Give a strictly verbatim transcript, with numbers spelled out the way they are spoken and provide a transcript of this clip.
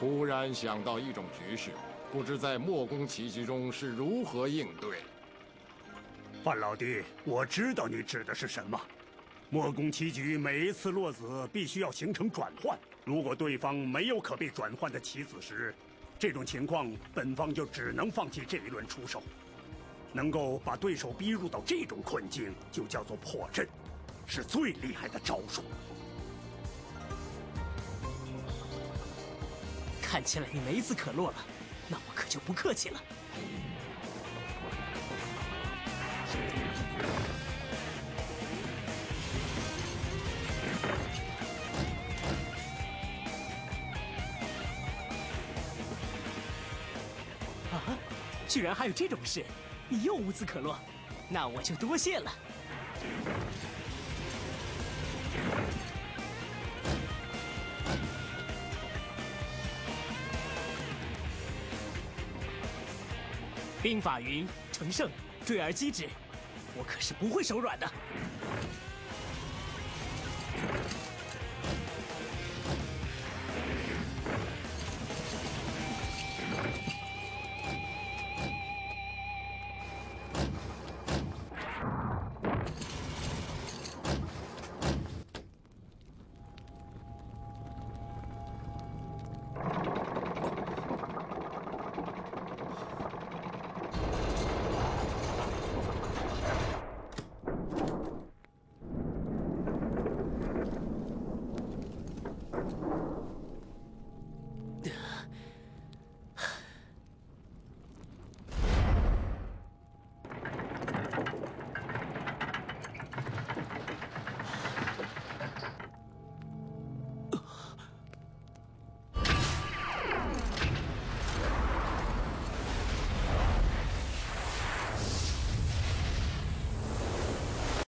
突然想到一种局势，不知在莫宫棋局中是如何应对。 范老弟，我知道你指的是什么。莫宫棋局每一次落子必须要形成转换，如果对方没有可被转换的棋子时，这种情况本方就只能放弃这一轮出手。能够把对手逼入到这种困境，就叫做破阵，是最厉害的招数。 看起来你没子可落了，那我可就不客气了。啊，居然还有这种事！你又无子可落，那我就多谢了。兵法云：乘胜追而击之，我可是不会手软的。